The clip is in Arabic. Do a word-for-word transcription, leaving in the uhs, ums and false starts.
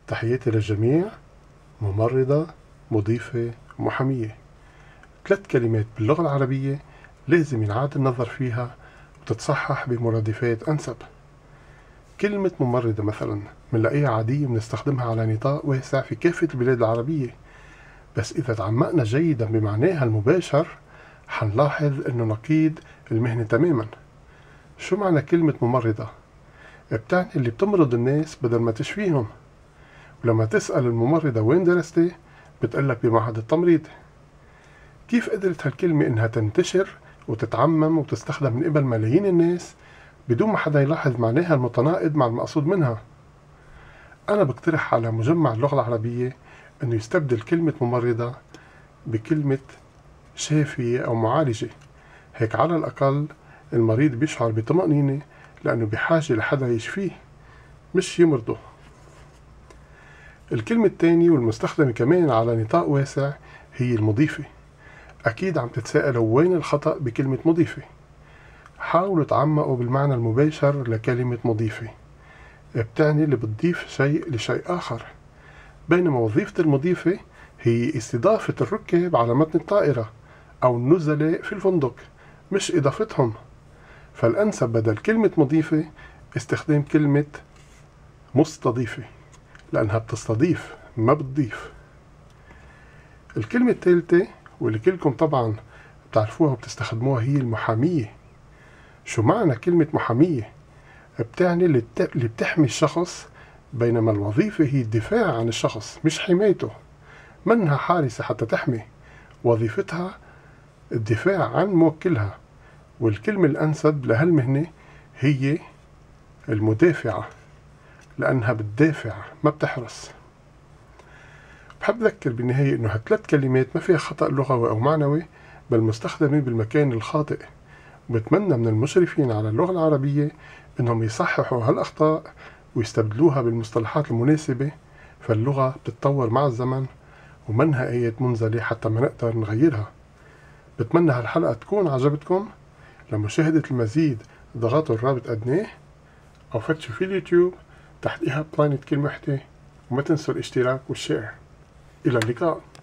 تحياتي للجميع. ممرضة، مضيفة، محامية، ثلاث كلمات باللغة العربية لازم ينعاد النظر فيها وتتصحح بمرادفات أنسب. كلمة ممرضة مثلا منلاقيها عادية وبنستخدمها على نطاق واسع في كافة البلاد العربية، بس إذا تعمقنا جيدا بمعناها المباشر حنلاحظ إنه نقيض المهنة تماما. شو معنى كلمة ممرضة؟ بتعني اللي بتمرض الناس بدل ما تشفيهم. ولما تسأل الممرضة وين درستي بتقلك بمعهد التمريض. كيف قدرت هالكلمة إنها تنتشر وتتعمم وتستخدم من قبل ملايين الناس بدون ما حدا يلاحظ معناها المتناقض مع المقصود منها؟ أنا بقترح على مجمع اللغة العربية إنه يستبدل كلمة ممرضة بكلمة شافية أو معالجة، هيك على الأقل المريض بيشعر بطمأنينة لأنه بحاجة لحدا يشفيه مش يمرضه. الكلمة الثانية والمستخدمة كمان على نطاق واسع هي المضيفة. أكيد عم تتساءلوا وين الخطأ بكلمة مضيفة. حاولوا تعمقوا بالمعنى المباشر لكلمة مضيفة، بتعني اللي بتضيف شيء لشيء آخر، بينما وظيفة المضيفة هي استضافة الركاب على متن الطائرة أو النزلاء في الفندق، مش إضافتهم. فالأنسب بدل كلمة مضيفة استخدام كلمة مستضيفة، لأنها بتستضيف ما بتضيف. الكلمة الثالثة واللي كلكم طبعا بتعرفوها وبتستخدموها هي المحامية. شو معنى كلمة محامية؟ بتعني اللي بتحمي الشخص، بينما الوظيفة هي الدفاع عن الشخص مش حمايته. منها حارسة حتى تحمي، وظيفتها الدفاع عن موكلها. والكلمة الأنسب لهالمهنة هي المدافعة، لأنها بتدافع ما بتحرس. بحب أذكر بالنهاية إنه هالثلاث كلمات ما فيها خطأ لغوي أو معنوي، بل مستخدمة بالمكان الخاطئ. وبتمنى من المشرفين على اللغة العربية إنهم يصححوا هالأخطاء ويستبدلوها بالمصطلحات المناسبة، فاللغة بتتطور مع الزمن ومنها آيات منزلة حتى ما نقدر نغيرها. بتمنى هالحلقة تكون عجبتكم. لمشاهدة المزيد ضغطوا الرابط أدناه أو فتشوا في اليوتيوب تحتها بلانت كلمة وحدة، وما تنسوا الاشتراك والشير. إلى اللقاء.